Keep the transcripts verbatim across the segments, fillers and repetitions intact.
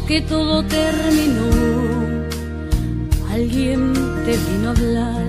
que todo terminó, alguien te vino a hablar.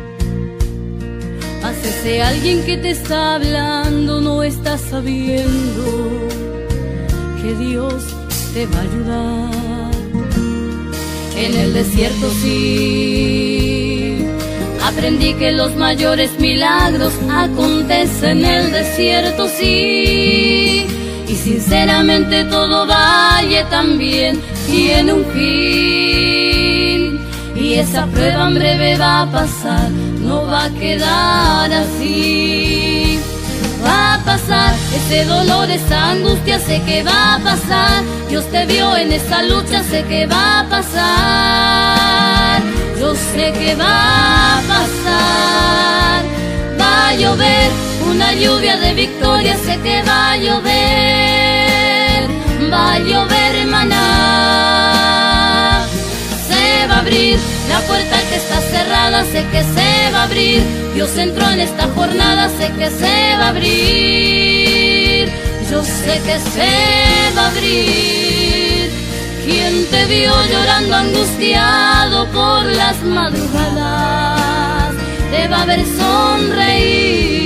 Mas ese alguien que te está hablando no está sabiendo que Dios te va a ayudar. En el desierto sí aprendí que los mayores milagros acontecen en el desierto sí. Y sinceramente todo valle también tiene un fin, y esa prueba en breve va a pasar, no va a quedar así. Va a pasar ese dolor, esa angustia, sé que va a pasar. Dios te vio en esa lucha, sé que va a pasar. Yo sé que va a pasar. Va a llover una lluvia de victoria, sé que va a llover. Va a llover maná. Se va a abrir la puerta que está cerrada, sé que se va a abrir. Dios entró en esta jornada, sé que se va a abrir. Yo sé que se va a abrir. Quien te vio llorando angustiado por las madrugadas, te va a ver sonreír.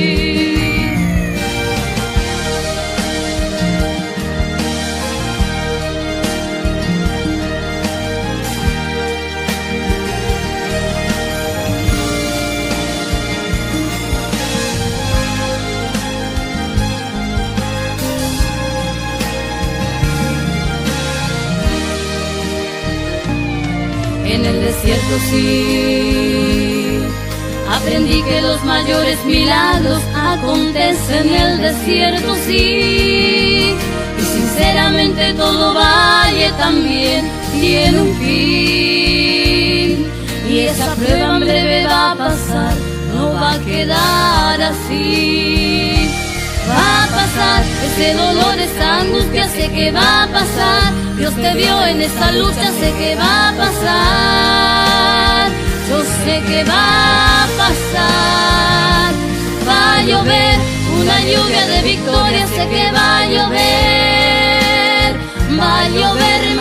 En el desierto sí aprendí que los mayores milagros acontecen en el desierto sí. Y sinceramente todo valle también tiene un fin, y esa prueba en breve va a pasar, no va a quedar así. Va a pasar ese dolor, esa angustia, sé que va a pasar. Dios te vio en esa lucha, sé que va a pasar. Yo sé que va a pasar. Va a llover una lluvia de victoria, sé que va a llover. Va a llover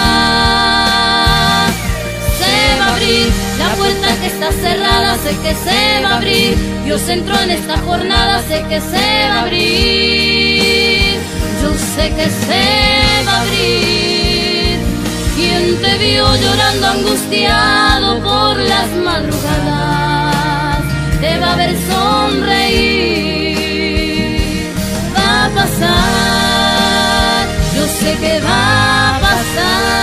maná. Se va a abrir la puerta que está cerrada, sé que se va a abrir. Dios entró en esta jornada, sé que se va a abrir. Yo sé que se va a abrir. Quien te vio llorando angustiado por las madrugadas, te va a ver sonreír. Va a pasar, yo sé que va a pasar.